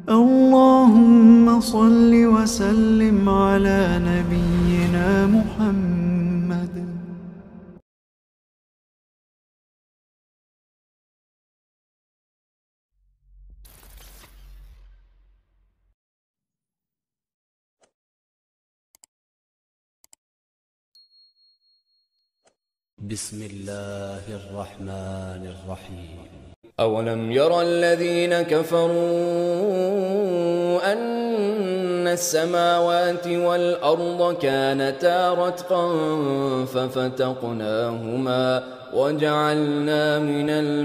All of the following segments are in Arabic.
اللهم صل وسلم على نبينا محمد. بسم الله الرحمن الرحيم. أولم ير الذين كفروا أن السماوات والأرض كانتا رتقا ففتقناهما وجعلنا من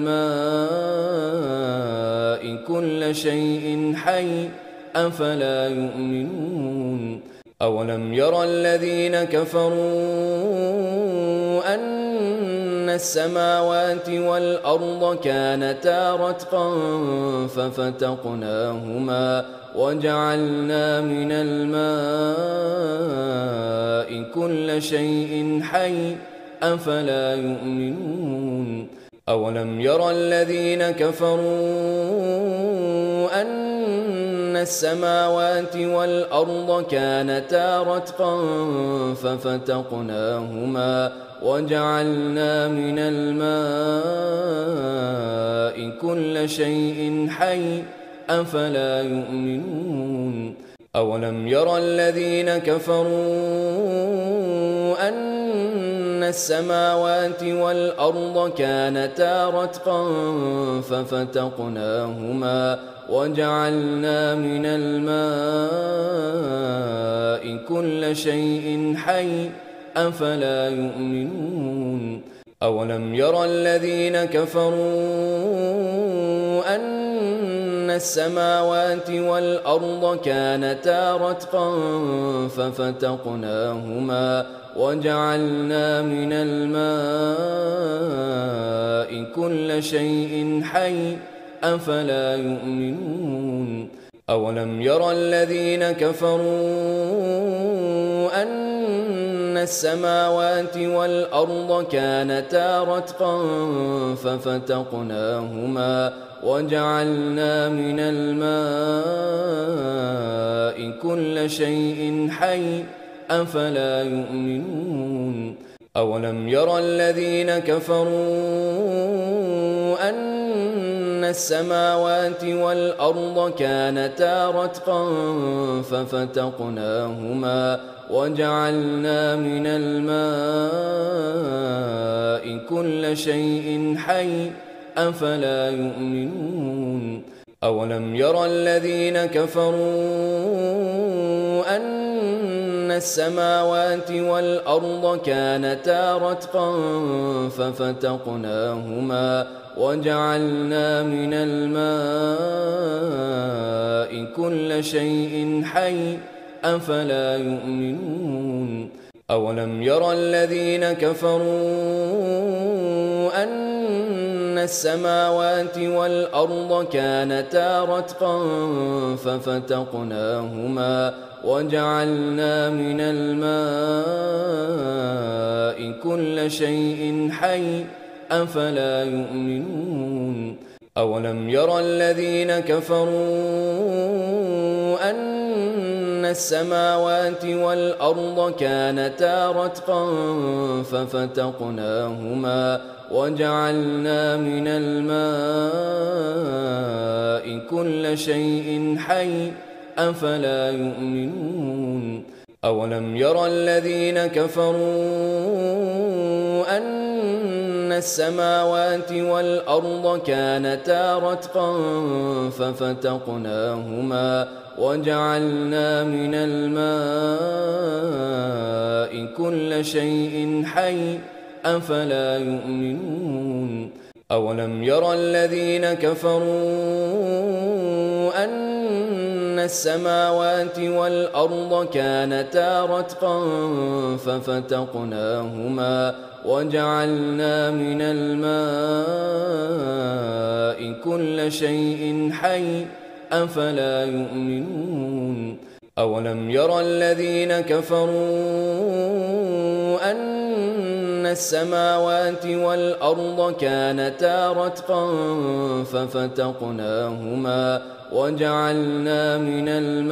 الماء كل شيء حي أفلا يؤمنون أولم ير الذين كفروا أن السماوات والأرض كانتا رتقا ففتقناهما وجعلنا من الماء كل شيء حي أفلا يؤمنون أولم ير الذين كفروا أن السماوات والأرض كانتا رتقا ففتقناهما وجعلنا من الماء كل شيء حي أفلا يؤمنون أولم ير الذين كفروا أن السماوات والأرض كانتا رتقا ففتقناهما وجعلنا من الماء كل شيء حي أفلا يؤمنون أولم ير الذين كفروا أن السماوات والأرض كانتا رتقا ففتقناهما وجعلنا من الماء كل شيء حي أفلا يؤمنون أولم ير الذين كفروا أن السماوات والأرض كانتا رتقا ففتقناهما وجعلنا من الماء كل شيء حي أفلا يؤمنون أولم ير الذين كفروا أن السماوات والأرض كانتا رتقا ففتقناهما وجعلنا من الماء كل شيء حي أفلا يؤمنون أولم ير الذين كفروا أن السماوات والأرض كانتا رتقا ففتقناهما وجعلنا من الماء كل شيء حي أفلا يؤمنون أولم ير الذين كفروا أن السماوات والأرض كانتا رتقا ففتقناهما وجعلنا من الماء كل شيء حي أفلا يؤمنون أولم ير الذين كفروا أن السماوات والأرض كانتا رتقا ففتقناهما وجعلنا من الماء كل شيء حي أفلا يؤمنون أولم ير الذين كفروا أن السماوات والأرض كانتا رتقا ففتقناهما وجعلنا من الماء كل شيء حي أفلا يؤمنون أولم ير الذين كفروا أن السماوات والأرض كانتا رتقا ففتقناهما وجعلنا من الماء كل شيء حي أفلا يؤمنون أولم ير الذين كفروا أن السماوات والأرض كانتا رتقا ففتقناهما وجعلنا من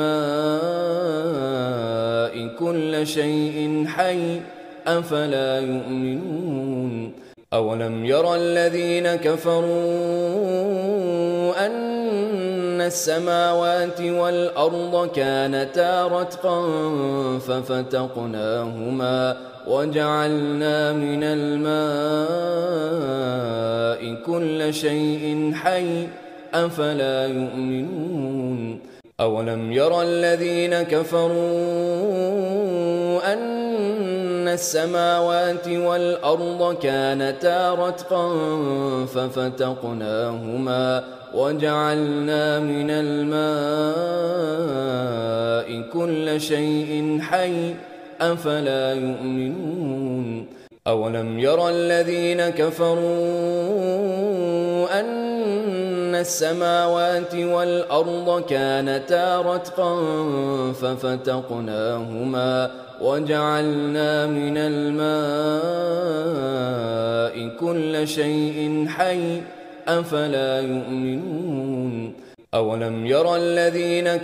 الماء كل شيء حي أفلا يؤمنون أولم يرى الذين كفروا أن السماوات والأرض كانتا رتقا ففتقناهما وجعلنا من الماء كل شيء حي أفلا يؤمنون أولم يرى الذين كفروا أن السماوات والأرض كانتا رتقا ففتقناهما وجعلنا من الماء كل شيء حي أفلا يؤمنون أولم يرى الذين كفروا أن السماوات والأرض كانتا رتقا ففتقناهما وجعلنا من الماء كل شيء حي أفلا يؤمنون أولم يرى الذين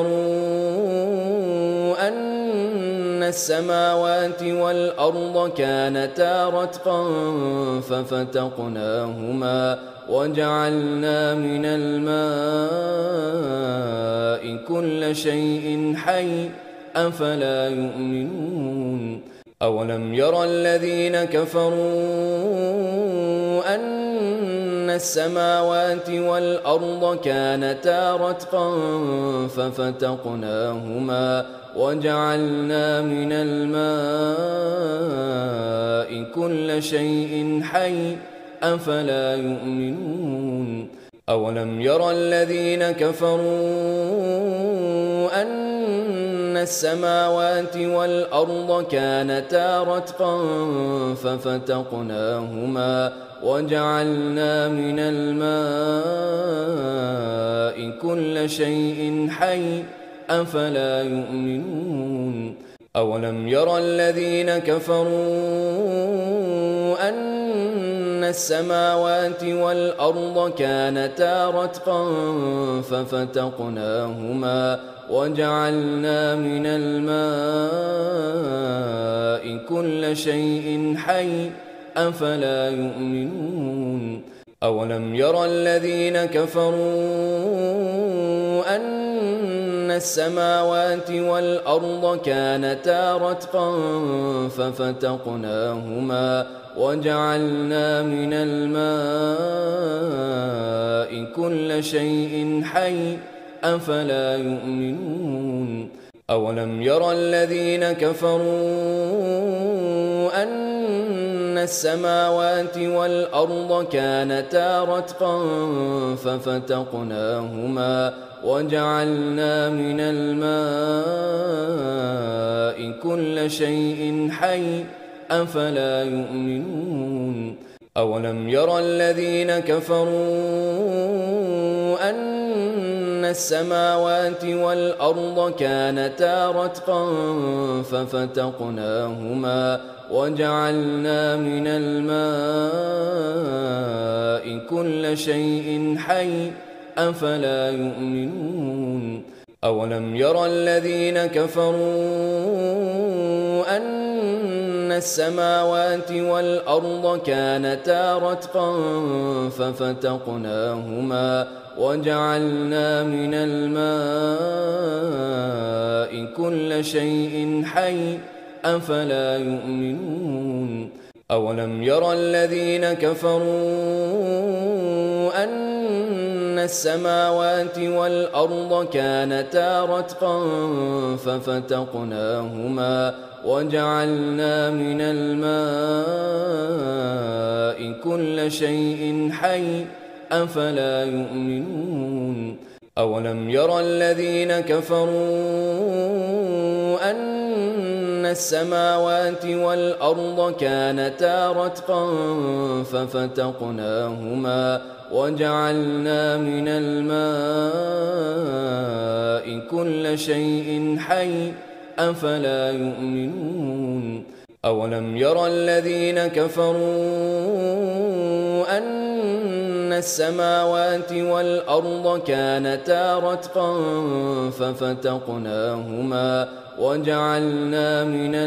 كفروا أن السماوات والأرض كانتا رتقا ففتقناهما وجعلنا من الماء كل شيء حي أفلا يؤمنون أولم يرى الذين كفروا أن السماوات والأرض كانتا رتقا ففتقناهما وجعلنا من الماء كل شيء حي أفلا يؤمنون أولم يرى الذين كفروا أن السماوات والأرض كانتا رتقا ففتقناهما وجعلنا من الماء كل شيء حي أفلا يؤمنون أولم يرى الذين كفروا أن السماوات والأرض كانتا رتقا ففتقناهما وجعلنا من الماء كل شيء حي أفلا يؤمنون أولم يرى الذين كفروا أن السماوات والأرض كانتا رتقا ففتقناهما وجعلنا من الماء كل شيء حي أفلا يؤمنون أولم يرى الذين كفروا أن السماوات والأرض كانتا رتقا ففتقناهما وجعلنا من الماء كل شيء حي أفلا يؤمنون أولم يرى الذين كفروا أن السماوات والأرض كانتا رتقا ففتقناهما وجعلنا من الماء كل شيء حي أفلا يؤمنون أولم يرى الذين كفروا أن السماوات والأرض كانتا رتقا ففتقناهما وجعلنا من الماء كل شيء حي أفلا يؤمنون أولم يرى الذين كفروا أن السماوات والأرض كانتا رتقا ففتقناهما وجعلنا من الماء كل شيء حي أفلا يؤمنون أولم يرى الذين كفروا أن السماوات والأرض كانتا رتقا ففتقناهما وجعلنا من الماء كل شيء حي أفلا يؤمنون أولم ير الذين كفروا أن السماوات والأرض كانتا رتقا ففتقناهما وجعلنا من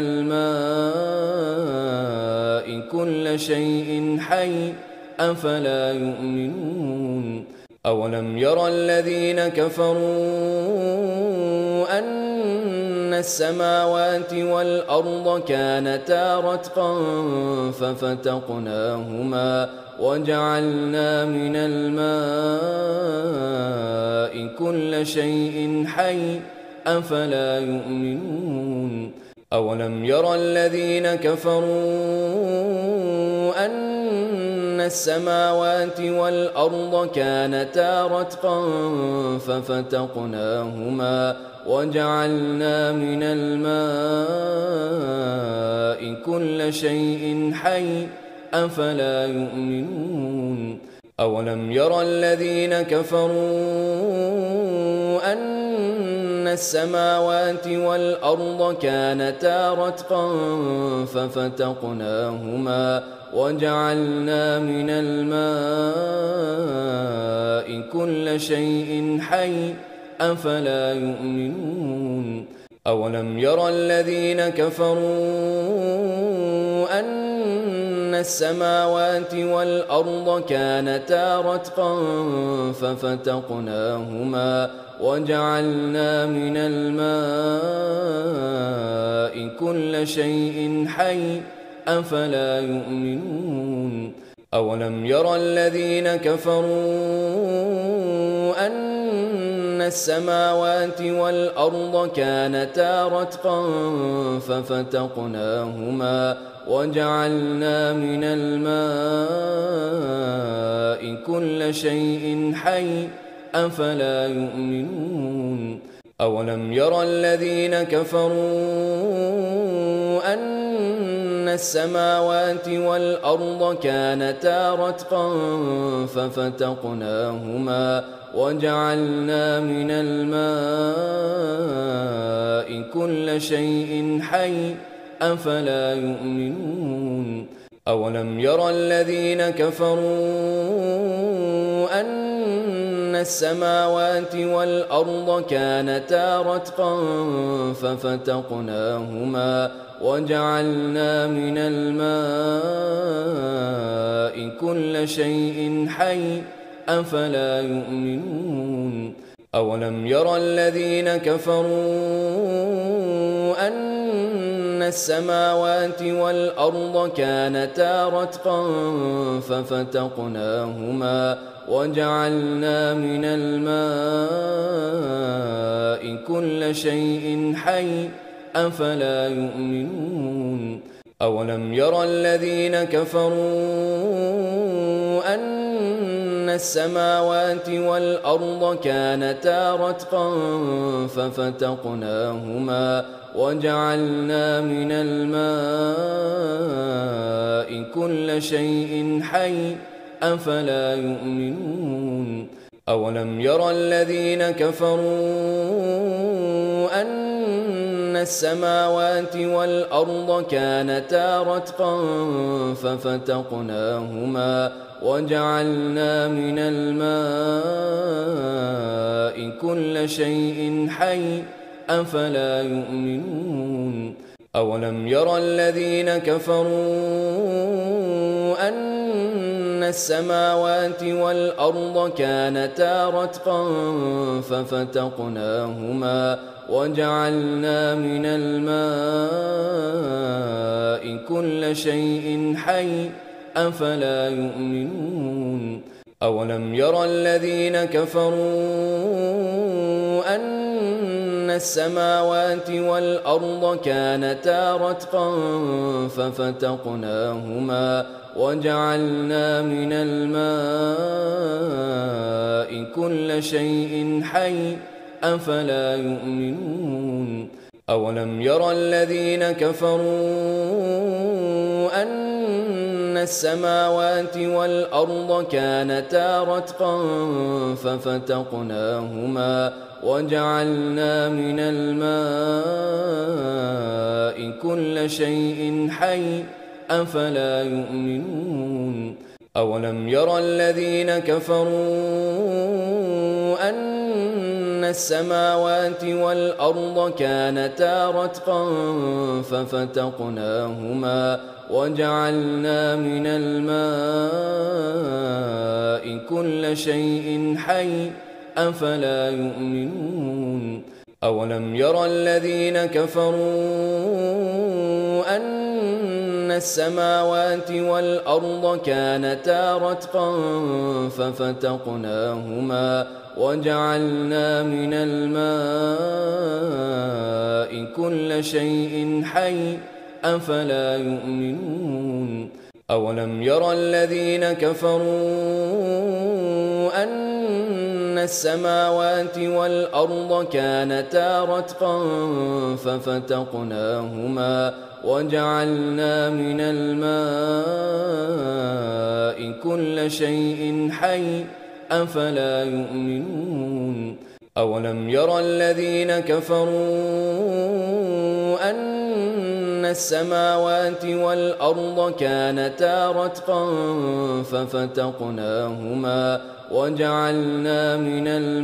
الماء كل شيء حي أفلا يؤمنون أولم ير الذين كفروا أن السماوات والأرض كانتا رتقا ففتقناهما وجعلنا من الماء كل شيء حي أفلا يؤمنون أولم ير الذين كفروا أن السماوات والأرض كانتا رتقا ففتقناهما وجعلنا من الماء كل شيء حي أفلا يؤمنون أولم ير الذين كفروا أن السماوات والأرض كانتا رتقا ففتقناهما وجعلنا من الماء كل شيء حي أفلا يؤمنون أولم ير الذين كفروا أن السماوات والأرض كانتا رتقا ففتقناهما وجعلنا من الماء كل شيء حي أفلا يؤمنون أولم ير الذين كفروا أن السماوات والأرض كانتا رتقا ففتقناهما وجعلنا من الماء كل شيء حي أفلا يؤمنون أولم ير الذين كفروا أن السماوات والأرض كانتا رتقا ففتقناهما وجعلنا من الماء كل شيء حي أفلا يؤمنون أولم ير الذين كفروا أن السماوات والأرض كانتا رتقا ففتقناهما وجعلنا من الماء كل شيء حي أفلا يؤمنون أولم ير الذين كفروا أن السماوات والأرض كانتا رتقا ففتقناهما وجعلنا من الماء كل شيء حي أفلا يؤمنون أولم ير الذين كفروا أن السماوات والأرض كانتا رتقا ففتقناهما وجعلنا من الماء كل شيء حي أفلا يؤمنون أولم ير الذين كفروا أن السماوات والأرض كانتا رتقا ففتقناهما وجعلنا من الماء كل شيء حي أفلا يؤمنون أولم ير الذين كفروا أن السماوات والأرض كانتا رتقا ففتقناهما وجعلنا من الماء كل شيء حي أفلا يؤمنون أولم ير الذين كفروا أن السماوات والأرض كانتا رتقا ففتقناهما وجعلنا من الماء كل شيء حي أفلا يؤمنون أولم ير الذين كفروا أن السماوات والأرض كانتا رتقا ففتقناهما وجعلنا من الماء كل شيء حي أفلا يؤمنون أولم يرى الذين كفروا أن السماوات والأرض كانتا رتقا ففتقناهما وجعلنا من الماء كل شيء حي أفلا يؤمنون أولم يرى الذين كفروا أن السماوات والأرض كانتا رتقا ففتقناهما وجعلنا من الماء كل شيء حي أفلا يؤمنون أولم يرى الذين كفروا أن السماوات والأرض كانتا رتقا ففتقناهما وجعلنا من الماء كل شيء حي أفلا يؤمنون أولم يرى الذين كفروا أن السماوات والأرض كانتا رتقا ففتقناهما وجعلنا من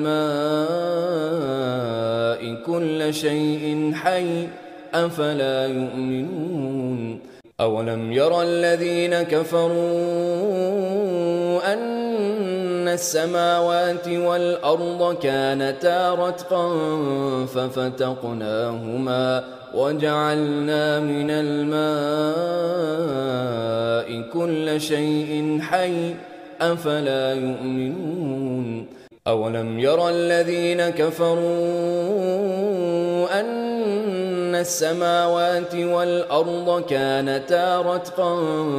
الماء كل شيء حي أفلا يؤمنون أولم يرى الذين كفروا أن السماوات والأرض كانتا رتقا ففتقناهما وجعلنا من الماء كل شيء حي أفلا يؤمنون أولم يرى الذين كفروا أن السماوات والأرض كانتا رتقا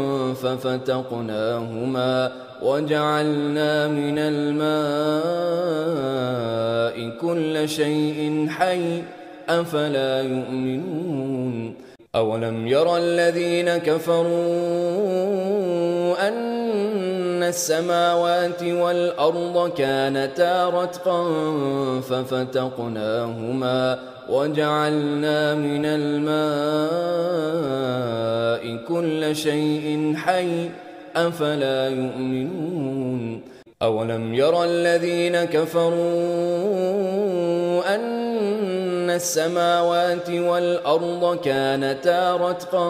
ففتقناهما وجعلنا من الماء كل شيء حي أفلا يؤمنون أولم يرى الذين كفروا أن السماوات والأرض كانتا رتقا ففتقناهما وجعلنا من الماء كل شيء حي أفلا يؤمنون أولم يرى الذين كفروا أن السماوات والأرض كانتا رتقا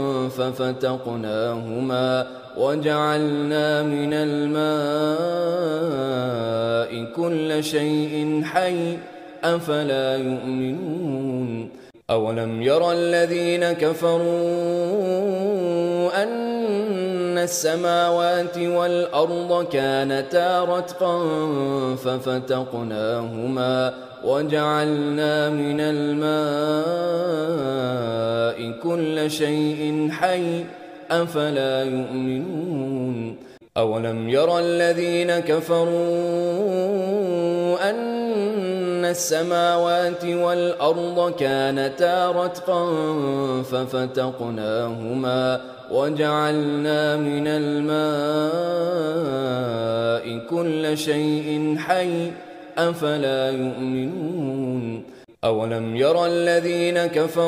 ففتقناهما وجعلنا من الماء كل شيء حي أفلا يؤمنون أولم يرى الذين كفروا أن السماوات والأرض كانتا رتقا ففتقناهما وجعلنا من الماء كل شيء حي أفلا يؤمنون أولم يرى الذين كفروا أن السماوات والأرض كانتا رتقا ففتقناهما وجعلنا من الماء كل شيء حي أفلا يؤمنون أولم يرى الذين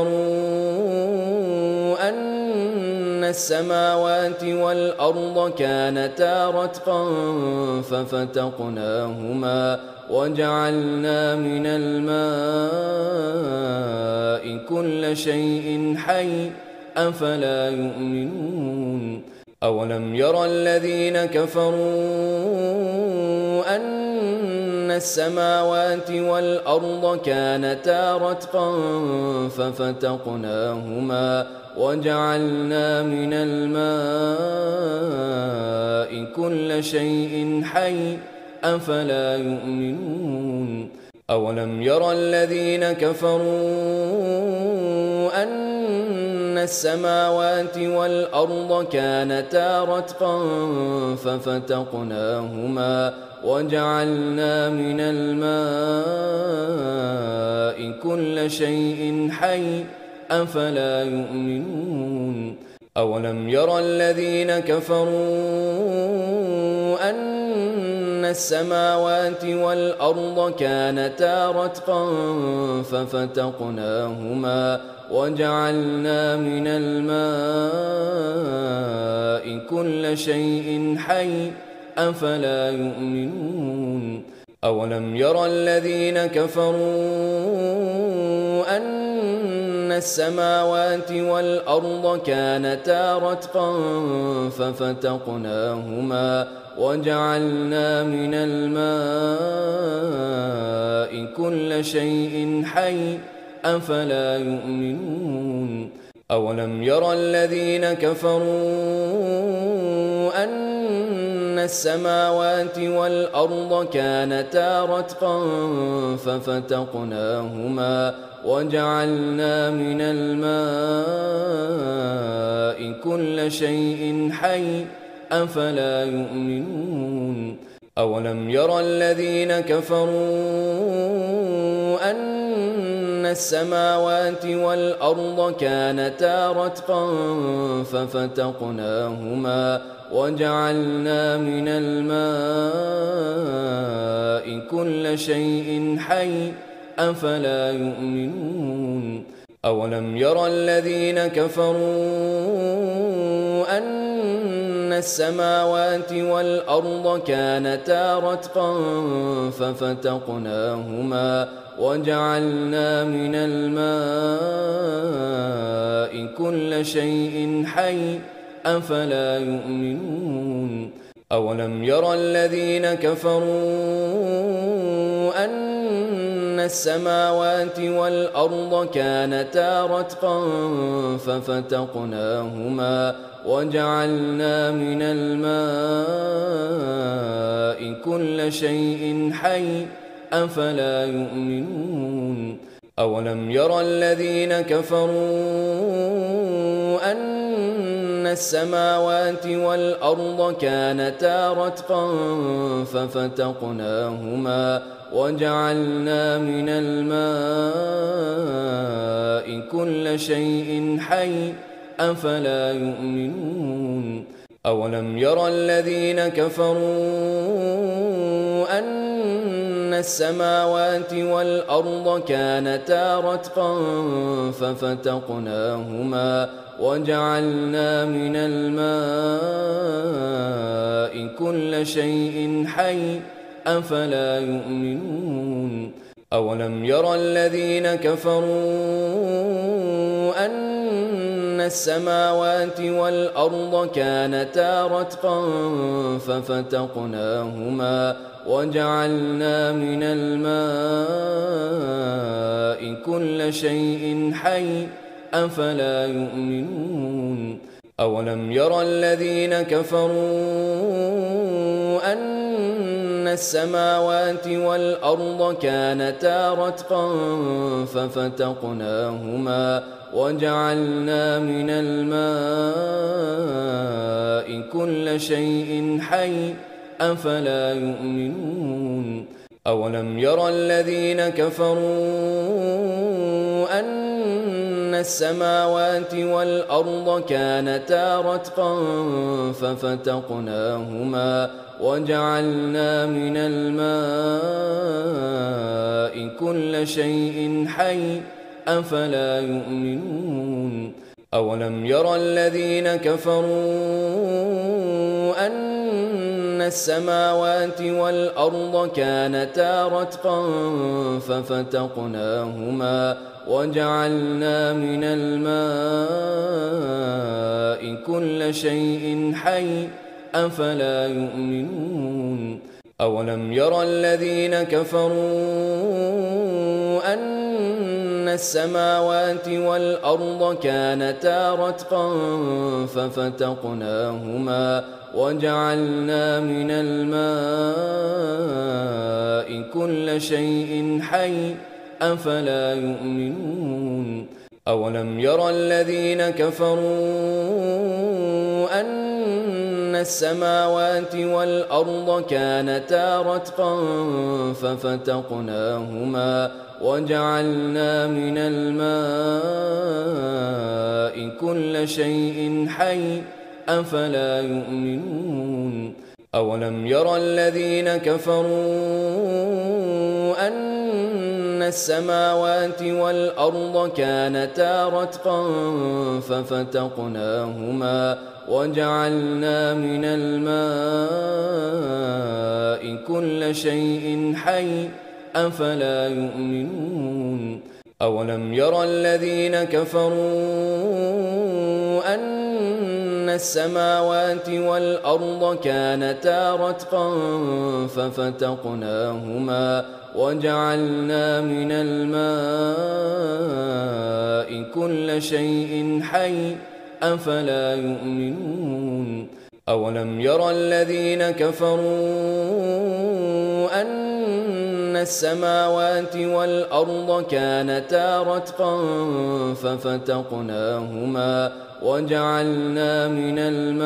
كفروا أن السماوات والأرض كانتا رتقا ففتقناهما وجعلنا من الماء كل شيء حي أفلا يؤمنون أولم يرى الذين كفروا أن السماوات والأرض كانتا رتقا ففتقناهما وجعلنا من الماء كل شيء حي أفلا يؤمنون أولم يرى الذين كفروا أن السماوات والأرض كانتا رتقا ففتقناهما وجعلنا من الماء كل شيء حي أفلا يؤمنون أولم ير الذين كفروا أن السماوات والأرض كانتا رتقا ففتقناهما وجعلنا من الماء كل شيء حي أفلا يؤمنون أولم ير الذين كفروا أن السماوات والأرض كانتا رتقا ففتقناهما وجعلنا من الماء كل شيء حي أفلا يؤمنون أولم ير الذين كفروا أن السماوات والأرض كانتا رتقا ففتقناهما وجعلنا من الماء كل شيء حي أفلا يؤمنون أولم ير الذين كفروا أن السماوات والأرض كانتا رتقا ففتقناهما وجعلنا من الماء كل شيء حي أفلا يؤمنون أولم ير الذين كفروا أن السماوات والأرض كانتا رتقا ففتقناهما وجعلنا من الماء كل شيء حي أفلا يؤمنون أولم ير الذين كفروا أن السماوات والأرض كانتا رتقا ففتقناهما وجعلنا من الماء كل شيء حي أفلا يؤمنون أولم ير الذين كفروا أن السماوات والأرض كانتا رتقا ففتقناهما وجعلنا من الماء كل شيء حي أفلا يؤمنون أولم ير الذين كفروا أن السماوات والأرض كانتا رتقا ففتقناهما وجعلنا من الماء كل شيء حي أفلا يؤمنون أولم ير الذين كفروا أن السماوات والأرض كانتا رتقا ففتقناهما وجعلنا من الماء كل شيء حي أفلا يؤمنون أولم ير الذين كفروا أن السماوات والأرض كانتا رتقا ففتقناهما وجعلنا من الماء كل شيء حي أفلا يؤمنون أولم ير الذين كفروا أن السماوات والأرض كانتا رتقا ففتقناهما وجعلنا من الماء كل شيء حي أفلا يؤمنون أولم ير الذين كفروا أن السماوات والأرض كانتا رتقا ففتقناهما وجعلنا من الماء كل شيء حي أفلا يؤمنون أولم ير الذين كفروا أن السماوات والأرض كانتا رتقا ففتقناهما وجعلنا من الماء كل شيء حي أفلا يؤمنون أولم ير الذين كفروا أن السماوات والأرض كانتا رتقا ففتقناهما وجعلنا من الماء كل شيء حي أفلا يؤمنون أولم يرى الذين كفروا أن السماوات والأرض كانتا رتقا ففتقناهما وجعلنا من الماء كل شيء حي أفلا يؤمنون أولم يرى الذين كفروا أن السماوات والأرض كانتا رتقا ففتقناهما وجعلنا من الماء كل شيء حي أفلا يؤمنون أولم يرى الذين كفروا أن السماوات والأرض كانتا رتقا ففتقناهما وجعلنا من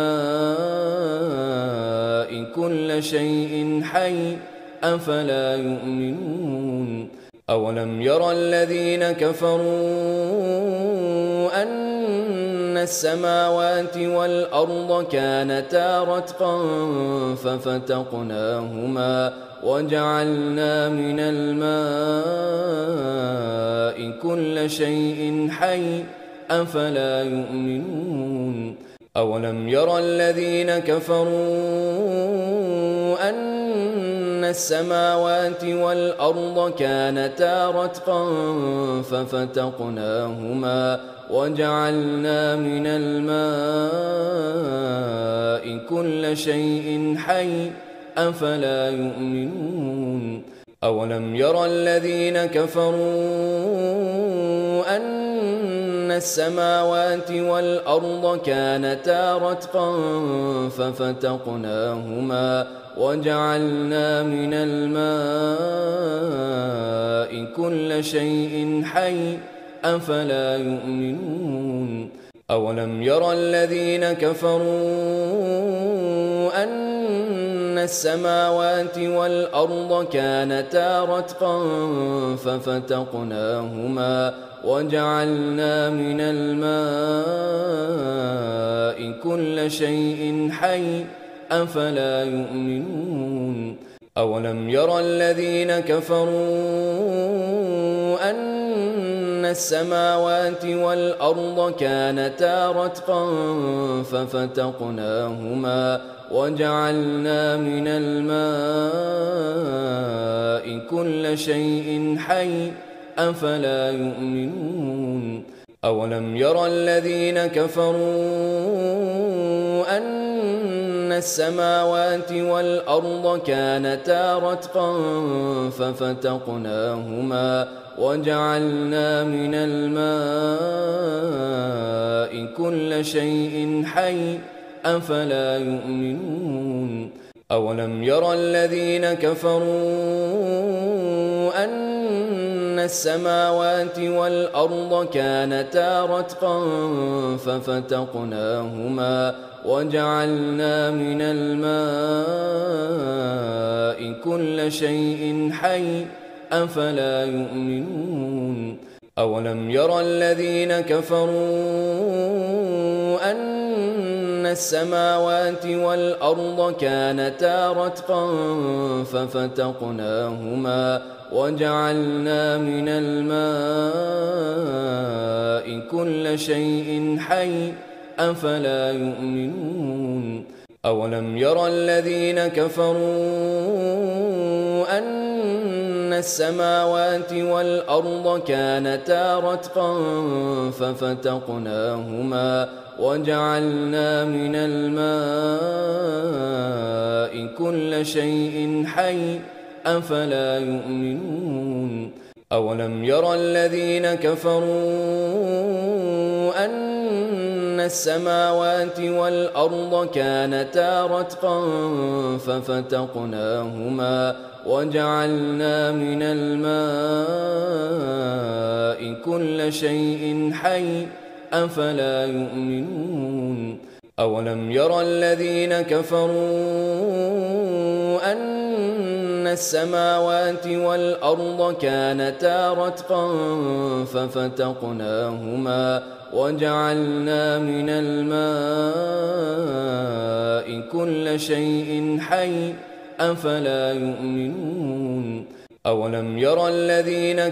الماء كل شيء حي أفلا يؤمنون أولم يرى الذين كفروا أن السماوات والأرض كانتا رتقا ففتقناهما وجعلنا من الماء كل شيء حي أفلا يؤمنون أولم يرى الذين كفروا أن السماوات والأرض كانتا رتقا ففتقناهما وجعلنا من الماء كل شيء حي أفلا يؤمنون أولم يرى الذين كفروا أن السماوات والأرض كانتا رتقا ففتقناهما وجعلنا من الماء كل شيء حي أفلا يؤمنون أولم يرى الذين كفروا أن السماوات والأرض كانتا رتقا ففتقناهما وجعلنا من الماء كل شيء حي أفلا يؤمنون أولم يرى الذين كفروا أن السماوات والأرض كانتا رتقا ففتقناهما وجعلنا من الماء كل شيء حي أفلا يؤمنون أولم يرى الذين كفروا أن السماوات والأرض كانتا رتقا ففتقناهما وجعلنا من الماء كل شيء حي أفلا يؤمنون أولم يرى الذين كفروا أن السماوات والأرض كانتا رتقا ففتقناهما وجعلنا من الماء كل شيء حي أفلا يؤمنون أولم يرى الذين كفروا أن السماوات والأرض كانتا رتقا ففتقناهما وجعلنا من الماء كل شيء حي أفلا يؤمنون أولم يرى الذين كفروا أن السماوات والأرض كانتا رتقا ففتقناهما وجعلنا من الماء كل شيء حي أفلا يؤمنون أولم يرى الذين كفروا أن السماوات والأرض كانتا رتقا ففتقناهما وجعلنا من الماء كل شيء حي أفلا يؤمنون أولم يرى الذين كفروا أن السماوات والأرض كانتا رتقا ففتقناهما وجعلنا من الماء كل شيء حي أفلا يؤمنون أولم يرى الذين كفروا أن السماوات والأرض كانتا رتقا ففتقناهما وجعلنا من الماء كل شيء حي أفلا يؤمنون أولم ير الذين كفروا أن السماوات والأرض كانتا رتقا ففتقناهما وجعلنا من الماء كل شيء حي أفلا يؤمنون أولم ير الذين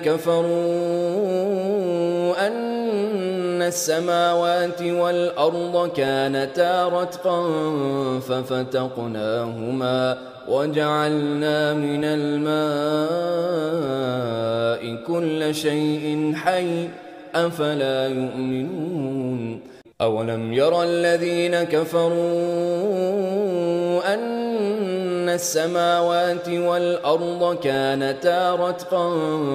كفروا أن السماوات والأرض كانتا رتقا ففتقناهما وجعلنا من الماء كل شيء حي أفلا يؤمنون أولم ير الذين كفروا أن السماوات والأرض كانتا رتقا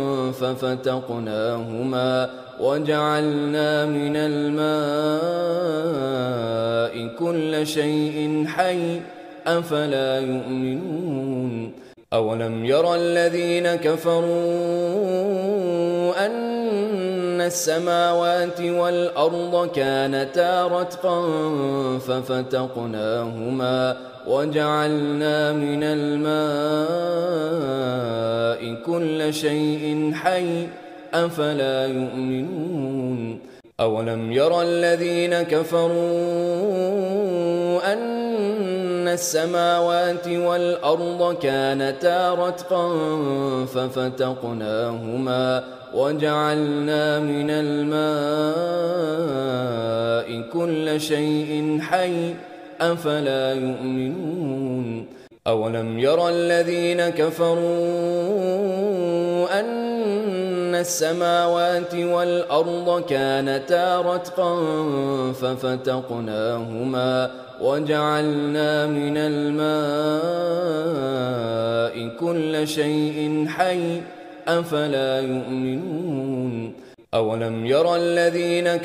ففتقناهما وجعلنا من الماء كل شيء حي أفلا يؤمنون أولم ير الذين كفروا أن السماوات والأرض كانتا رتقا ففتقناهما وجعلنا من الماء كل شيء حي أفلا يؤمنون أولم ير الذين كفروا أن السماوات والأرض كانتا رتقا ففتقناهما وجعلنا من الماء كل شيء حي أفلا يؤمنون أولم ير الذين كفروا أن السماوات والأرض كانتا رتقا ففتقناهما وجعلنا من الماء كل شيء حي أفلا يؤمنون أولم ير الذين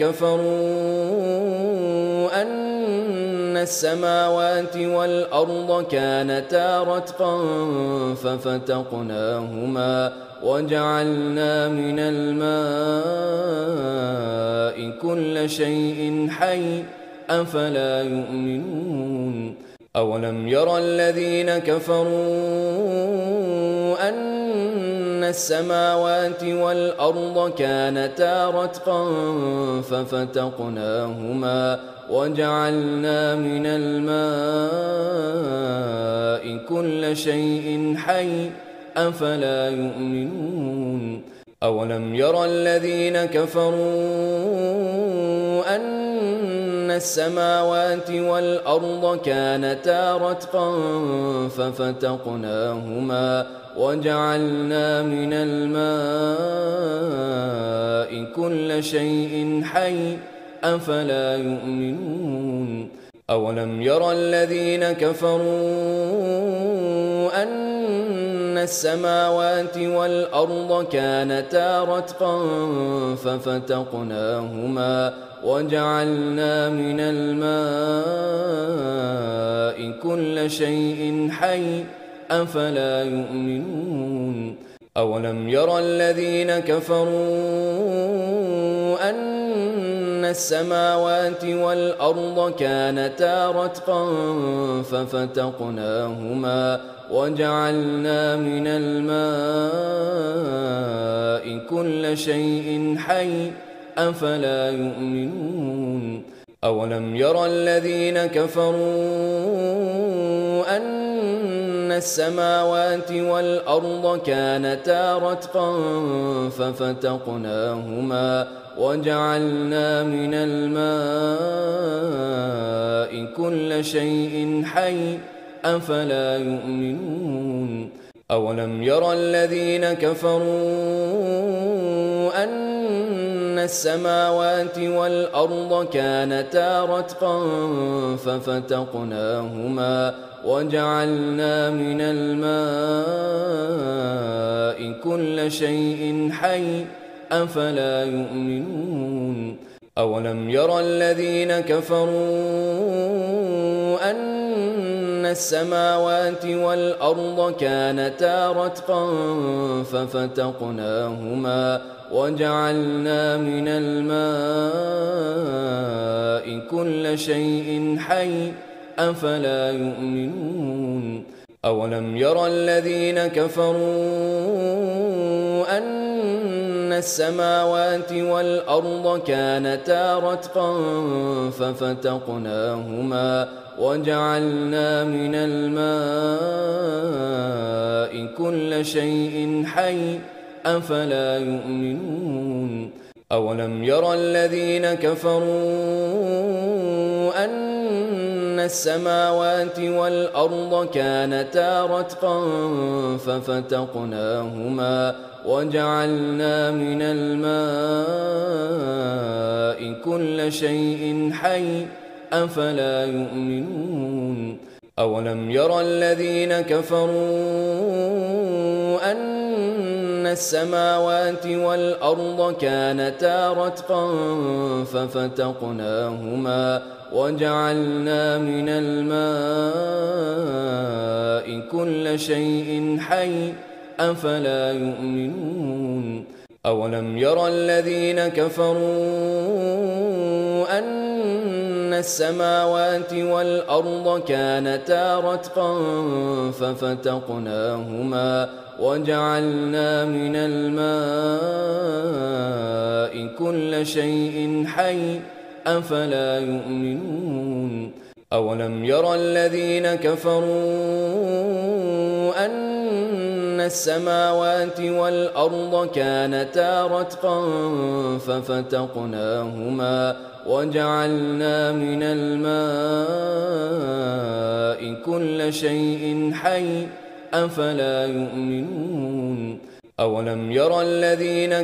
كفروا أن السماوات والأرض كانتا رتقا ففتقناهما وجعلنا من الماء كل شيء حي أفلا يؤمنون أولم ير الذين كفروا أن السماوات والأرض كانتا رتقا ففتقناهما وجعلنا من الماء كل شيء حي أفلا يؤمنون أولم ير الذين كفروا أن السماوات والأرض كانتا رتقا ففتقناهما وجعلنا من الماء كل شيء حي أفلا يؤمنون أولم ير الذين كفروا أن السماوات والأرض كانتا رتقا ففتقناهما وجعلنا من الماء كل شيء حي أفلا يؤمنون أولم ير الذين كفروا أن السماوات والأرض كانتا رتقا ففتقناهما وجعلنا من الماء كل شيء حي أفلا يؤمنون أولم ير الذين كفروا أن السماوات والأرض كانتا رتقا ففتقناهما وجعلنا من الماء كل شيء حي أفلا يؤمنون أولم ير الذين كفروا أن السماوات والأرض كانتا رتقا ففتقناهما وجعلنا من الماء كل شيء حي أفلا يؤمنون أولم ير الذين كفروا أن السماوات والأرض كانتا رتقا ففتقناهما وجعلنا من الماء كل شيء حي أفلا يؤمنون أولم يرى الذين كفروا أن السماوات والأرض كانتا رتقا ففتقناهما وجعلنا من الماء كل شيء حي أفلا يؤمنون أولم يرى الذين كفروا أن السماوات والأرض كانتا رتقا ففتقناهما وجعلنا من الماء كل شيء حي أفلا يؤمنون أولم يرى الذين كفروا أن السماوات والأرض كانتا رتقا ففتقناهما وجعلنا من الماء كل شيء حي أفلا يؤمنون أولم يرى الذين كفروا أن السماوات والأرض كانتا رتقا ففتقناهما وجعلنا من الماء كل شيء حي أفلا يؤمنون أولم يرى الذين كفروا أن السماوات والأرض كانتا رتقا ففتقناهما وجعلنا من الماء كل شيء حي أفلا يؤمنون أولم يرى الذين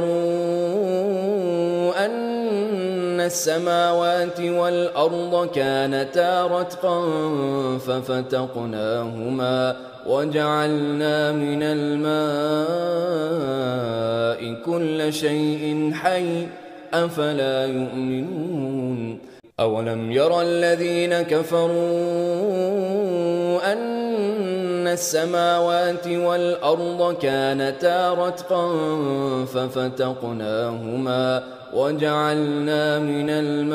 كفروا أن السماوات والأرض كانتا رتقا ففتقناهما وجعلنا من الماء كل شيء حي أفلا يؤمنون أولم يرى الذين كفروا أن السماوات والأرض كانتا رتقا ففتقناهما وجعلنا من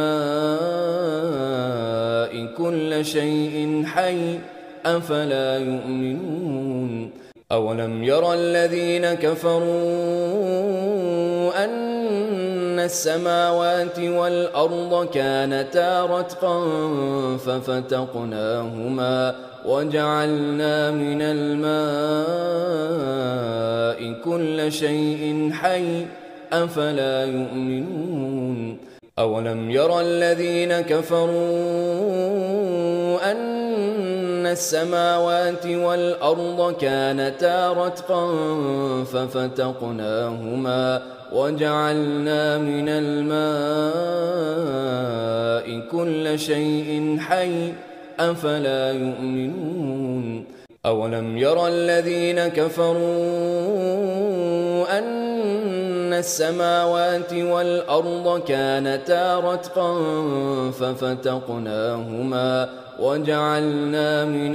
الماء كل شيء حي أفلا يؤمنون أولم يرى الذين كفروا أن السماوات والأرض كانتا رتقا ففتقناهما وجعلنا من الماء كل شيء حي أفلا يؤمنون أولم يرى الذين كفروا أن السماوات والأرض كانتا رتقا ففتقناهما وجعلنا من الماء كل شيء حي أفلا يؤمنون أولم يرى الذين كفروا أن السماوات والأرض كانتا رتقا ففتقناهما وجعلنا من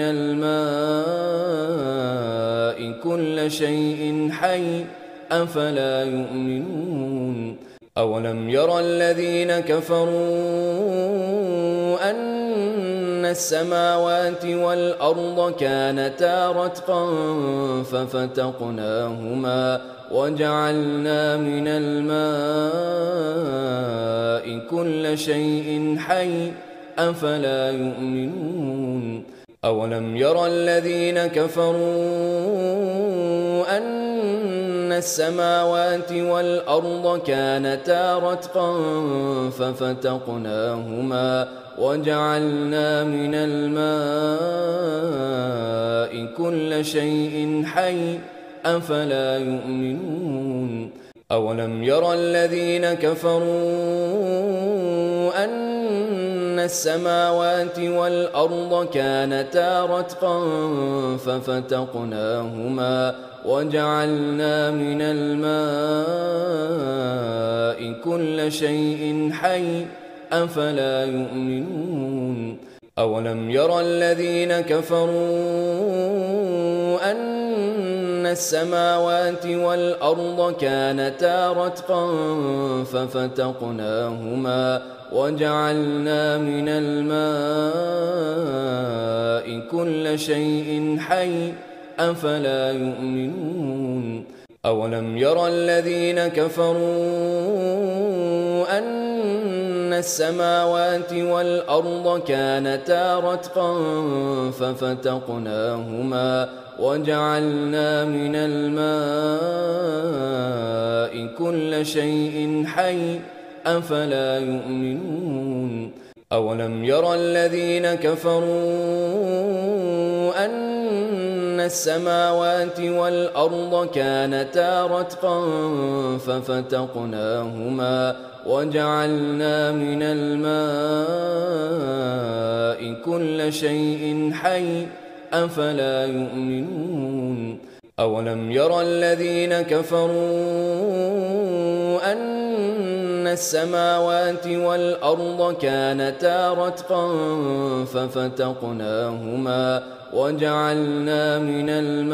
الماء كل شيء حي أفلا يؤمنون أولم يرى الذين كفروا أن السماوات والأرض كانتا رتقا ففتقناهما وجعلنا من الماء كل شيء حي أفلا يؤمنون أولم يرى الذين كفروا أن السماوات والأرض كانتا رتقا ففتقناهما وجعلنا من الماء كل شيء حي أفلا يؤمنون أولم يرى الذين كفروا أن السماوات والأرض كانتا رتقا ففتقناهما وجعلنا من الماء كل شيء حي أفلا يؤمنون أولم يرى الذين كفروا أن السماوات والأرض كانتا رتقا ففتقناهما وجعلنا من الماء كل شيء حي أفلا يؤمنون أولم يرى الذين كفروا أن السماوات والأرض كانتا رتقا ففتقناهما وجعلنا من الماء كل شيء حي أفلا يؤمنون أولم يرى الذين كفروا أن السماوات والأرض كانتا رتقا ففتقناهما وجعلنا من الماء كل شيء حي أفلا يؤمنون أولم يرى الذين كفروا أن السماوات والأرض كانتا رتقا ففتقناهما وجعلنا من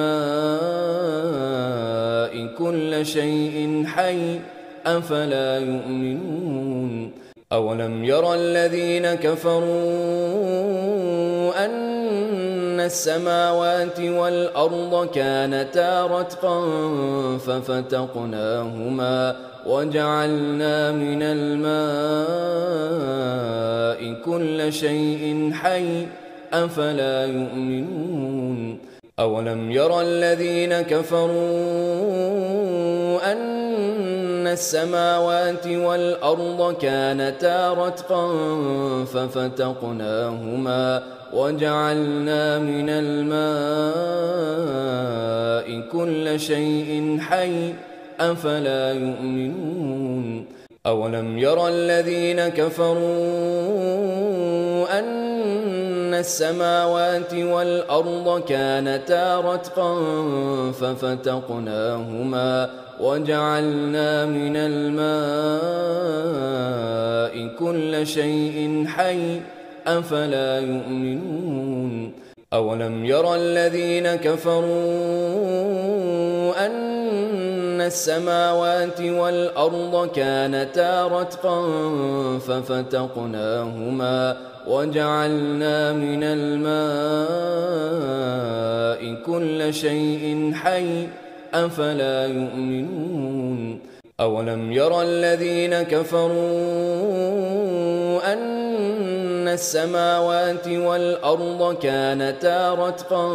الماء كل شيء حي أفلا يؤمنون أولم يرى الذين كفروا أن السماوات والأرض كانتا رتقا ففتقناهما وجعلنا من الماء كل شيء حي أفلا يؤمنون أولم يرى الذين كفروا أن السماوات والأرض كانتا رتقا ففتقناهما وجعلنا من الماء كل شيء حي أفلا يؤمنون أولم يرى الذين كفروا أن السماوات والأرض كانتا رتقا ففتقناهما وجعلنا من الماء كل شيء حي أفلا يؤمنون أولم يرى الذين كفروا أن السماوات والأرض كانتا رتقا ففتقناهما وجعلنا من الماء كل شيء حي أفلا يؤمنون أولم يرى الذين كفروا أن السماوات والأرض كانتا رتقا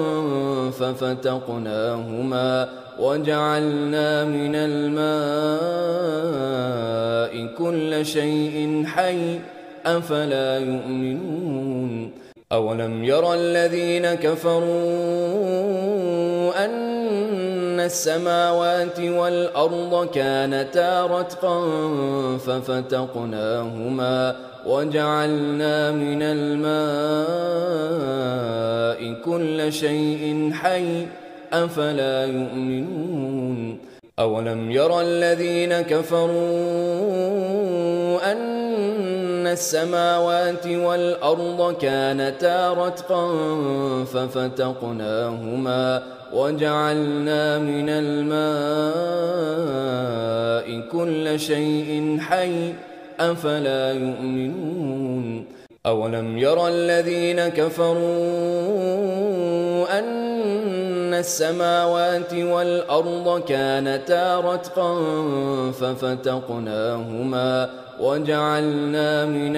ففتقناهما وجعلنا من الماء كل شيء حي أفلا يؤمنون أولم يرى الذين كفروا أن السماوات والأرض كانتا رتقا ففتقناهما وجعلنا من الماء كل شيء حي أفلا يؤمنون أولم يرى الذين كفروا أن السماوات والأرض كانتا رتقا ففتقناهما وجعلنا من الماء كل شيء حي أفلا يؤمنون أولم يرى الذين كفروا أن السماوات والأرض كانتا رتقا ففتقناهما وجعلنا من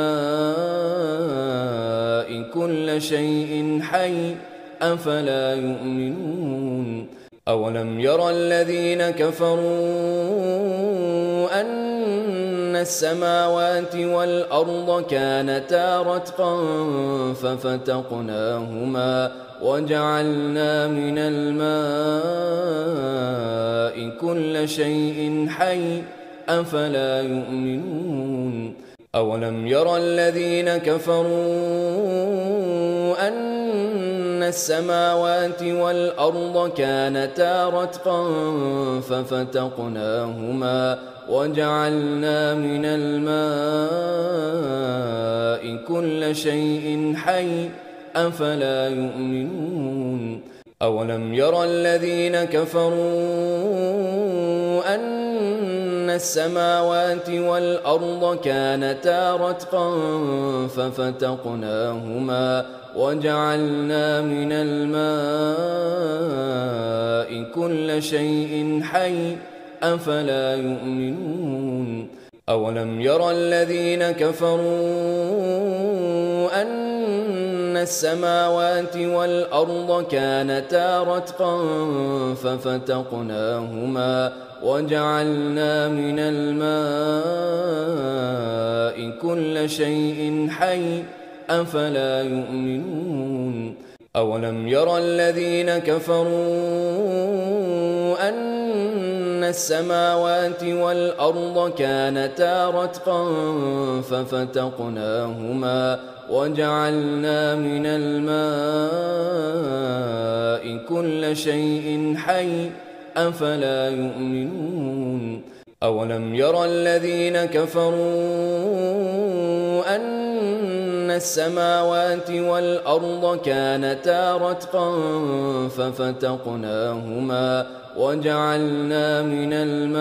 الماء كل شيء حي أفلا يؤمنون أولم يرى الذين كفروا أن السماوات والأرض كانتا رتقا ففتقناهما وجعلنا من الماء كل شيء حي أفلا يؤمنون أولم يرى الذين كفروا أن السماوات والأرض كانتا رتقا ففتقناهما وجعلنا من الماء كل شيء حي أفلا يؤمنون أولم ير الذين كفروا أن السماوات والأرض كانتا رتقا ففتقناهما وجعلنا من الماء كل شيء حي أفلا يؤمنون أولم ير الذين كفروا أن السماوات والأرض كانتا رتقا ففتقناهما وجعلنا من الماء كل شيء حي أفلا يؤمنون أولم ير الذين كفروا أن السماوات والأرض كانتا رتقا ففتقناهما وجعلنا من الماء كل شيء حي أفلا يؤمنون أولم ير الذين كفروا أن السماوات والأرض كانتا رتقا ففتقناهما وجعلنا من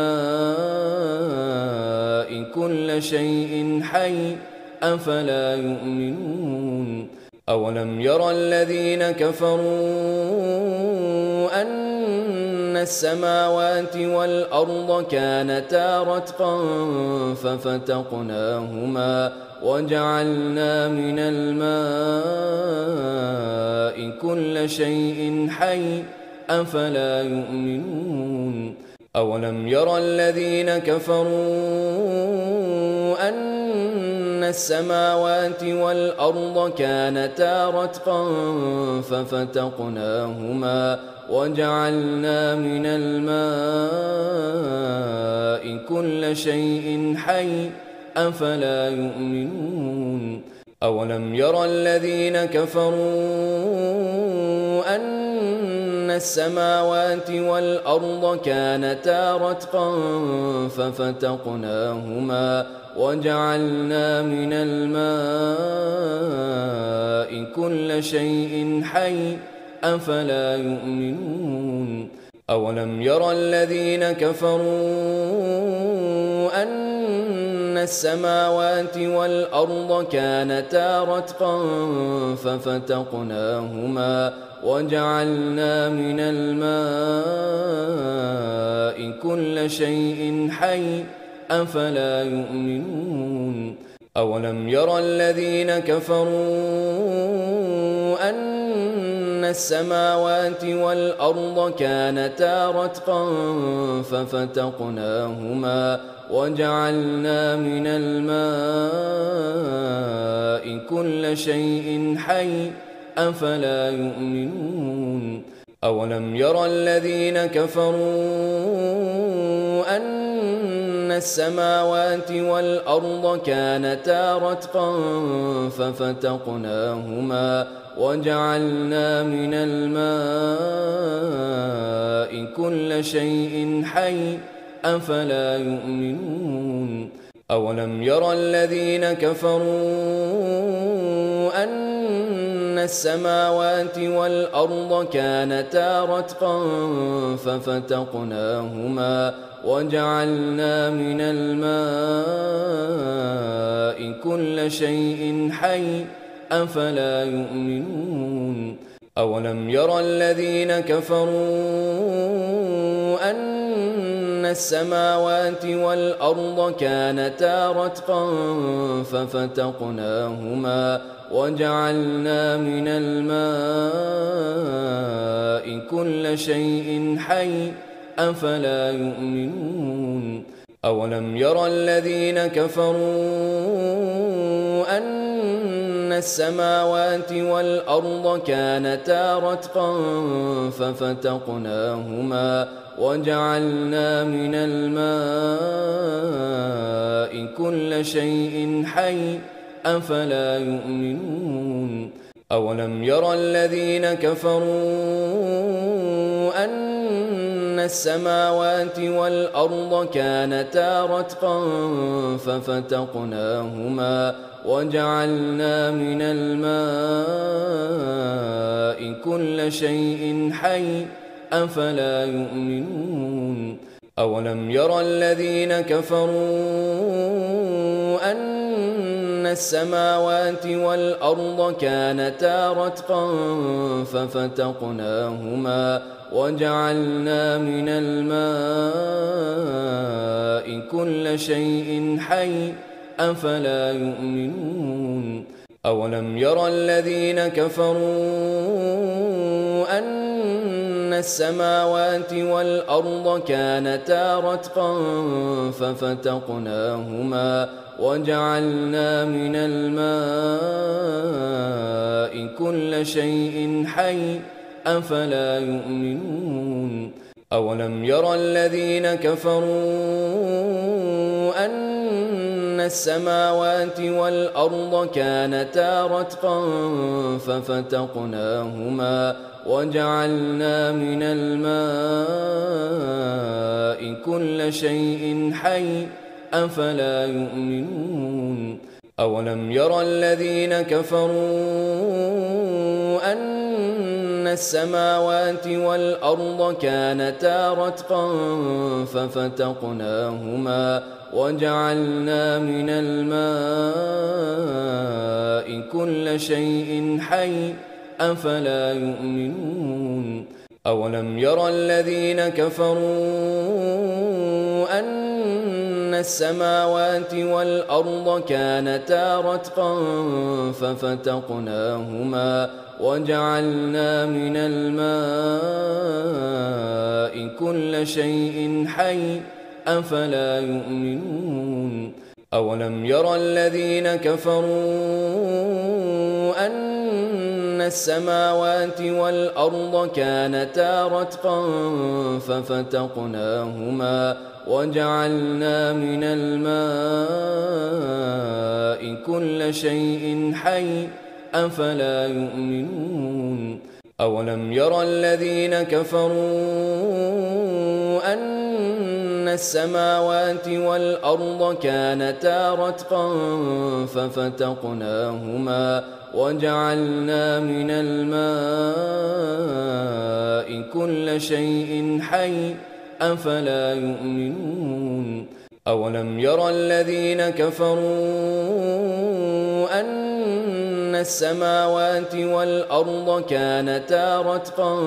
الماء كل شيء حي أفلا يؤمنون أولم ير الذين كفروا أن السماوات والأرض كانتا رتقا ففتقناهما وجعلنا من الماء كل شيء حي أفلا يؤمنون أولم ير الذين كفروا أن السماوات والأرض كانتا رتقا ففتقناهما وجعلنا من الماء كل شيء حي أفلا يؤمنون أولم ير الذين كفروا أن السماوات والأرض كانتا رتقا ففتقناهما وجعلنا من الماء كل شيء حي أفلا يؤمنون أولم ير الذين كفروا أن السماوات والأرض كانتا رتقا ففتقناهما وجعلنا من الماء كل شيء حي أفلا يؤمنون أولم ير الذين كفروا أن السماوات والأرض كانتا رتقا ففتقناهما وجعلنا من الماء كل شيء حي أفلا يؤمنون أولم ير الذين كفروا أن السماوات والأرض كانتا رتقا ففتقناهما وجعلنا من الماء كل شيء حي أفلا يؤمنون أولم ير الذين كفروا أن السماوات والأرض كانتا رتقا ففتقناهما وجعلنا من الماء كل شيء حي أفلا يؤمنون أولم ير الذين كفروا أن السماوات والأرض كانتا رتقا ففتقناهما وجعلنا من الماء كل شيء حي أفلا يؤمنون أولم ير الذين كفروا أن السماوات والأرض كانتا رتقا ففتقناهما وجعلنا من الماء كل شيء حي أفلا يؤمنون أولم ير الذين كفروا أن السماوات والأرض كانتا رتقا ففتقناهما وجعلنا من الماء كل شيء حي أفلا يؤمنون أولم يرى الذين كفروا أن السماوات والأرض كانتا رتقا ففتقناهما وجعلنا من الماء كل شيء حي أفلا يؤمنون أولم يرى الذين كفروا أن السماوات والأرض كانتا رتقا ففتقناهما وجعلنا من الماء كل شيء حي أفلا يؤمنون أولم يرى الذين كفروا أن السماوات والأرض كانتا رتقا ففتقناهما وجعلنا من الماء كل شيء حي أفلا يؤمنون أولم يرى الذين كفروا أن السماوات والأرض كانتا رتقا ففتقناهما وجعلنا من الماء كل شيء حي أفلا يؤمنون أولم يرى الذين كفروا أن السماوات والأرض كانتا رتقا ففتقناهما وجعلنا من الماء كل شيء حي أفلا يؤمنون أولم يرى الذين كفروا أن السماوات والأرض كانتا رتقا ففتقناهما وجعلنا من الماء كل شيء حي أفلا يؤمنون أولم يرى الذين كفروا أن السماوات والأرض كانتا رتقا ففتقناهما وجعلنا من الماء كل شيء حي أفلا يؤمنون أولم يرى الذين كفروا أن السماوات والأرض كانتا رتقا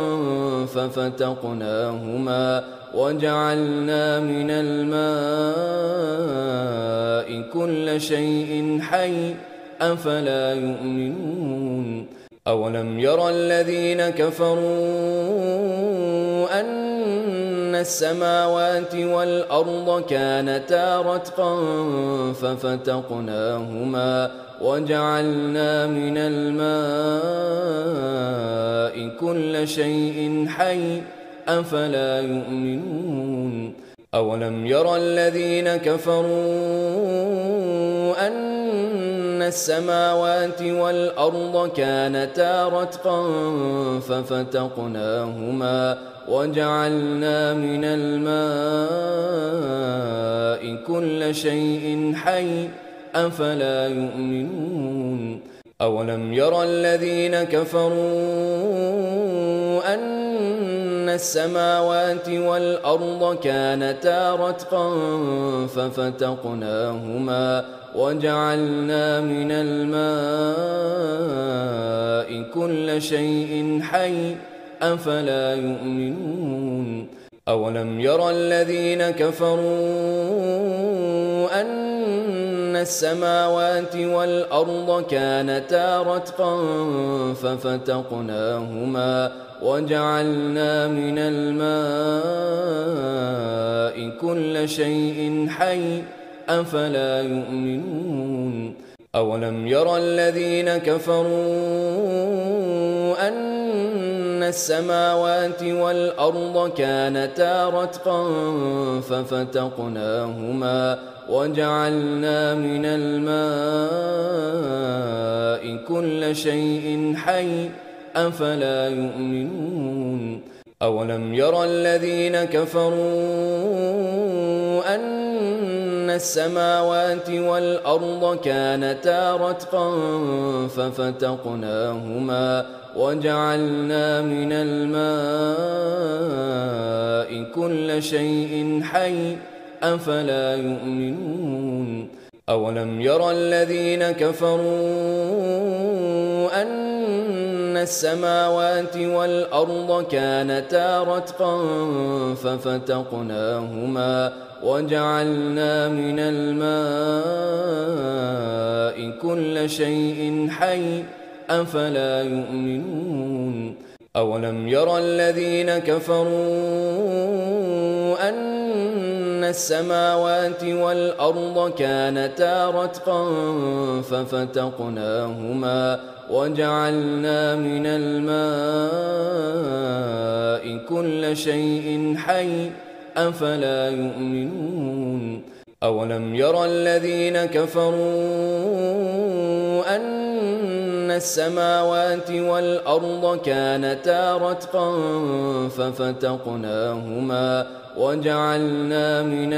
ففتقناهما وجعلنا من الماء كل شيء حي أفلا يؤمنون أولم يرى الذين كفروا أن السماوات والأرض كانتا رتقا ففتقناهما وجعلنا من الماء كل شيء حي أفلا يؤمنون أولم يرى الذين كفروا أن السماوات والأرض كانتا رتقا ففتقناهما وجعلنا من الماء كل شيء حي أفلا يؤمنون أولم يرى الذين كفروا أن السماوات والأرض كانتا رتقا ففتقناهما وجعلنا من الماء كل شيء حي أفلا يؤمنون أولم يرى الذين كفروا أن السماوات والأرض كانتا رتقا ففتقناهما وجعلنا من الماء كل شيء حي أفلا يؤمنون أولم يرى الذين كفروا أن السماوات والأرض كانتا رتقا ففتقناهما وجعلنا من الماء كل شيء حي أفلا يؤمنون أولم ير الذين كفروا أن السماوات والأرض كانتا رتقا ففتقناهما وجعلنا من الماء كل شيء حي أفلا يؤمنون أولم ير الذين كفروا أن السماوات والأرض كانتا رتقا ففتقناهما وجعلنا من الماء كل شيء حي أفلا يؤمنون أولم ير الذين كفروا أن السماوات والأرض كانتا رتقا ففتقناهما وجعلنا من الماء كل شيء حي أفلا يؤمنون أولم ير الذين كفروا أن السماوات والأرض كانتا رتقا ففتقناهما وجعلنا من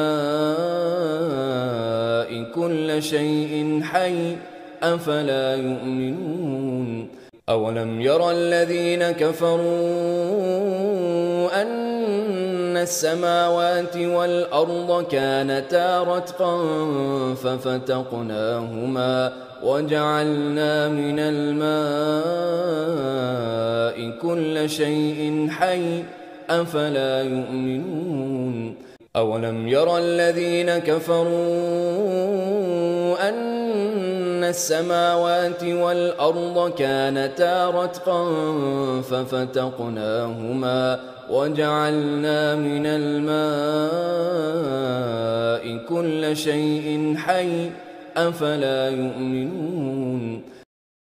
الماء كل شيء حي أفلا يؤمنون أولم ير الذين كفروا أن السماوات والأرض كانتا رتقا ففتقناهما وجعلنا من الماء كل شيء حي أفلا يؤمنون أولم ير الذين كفروا أن السماوات والأرض كانتا رتقا ففتقناهما وجعلنا من الماء كل شيء حي أفلا يؤمنون أولم ير الذين كفروا أن السماوات والأرض كانتا رتقا ففتقناهما وجعلنا من الماء كل شيء حي أفلا يؤمنون أولم ير الذين كفروا أن السماوات والأرض كانتا رتقا ففتقناهما وجعلنا من الماء كل شيء حي أفلا يؤمنون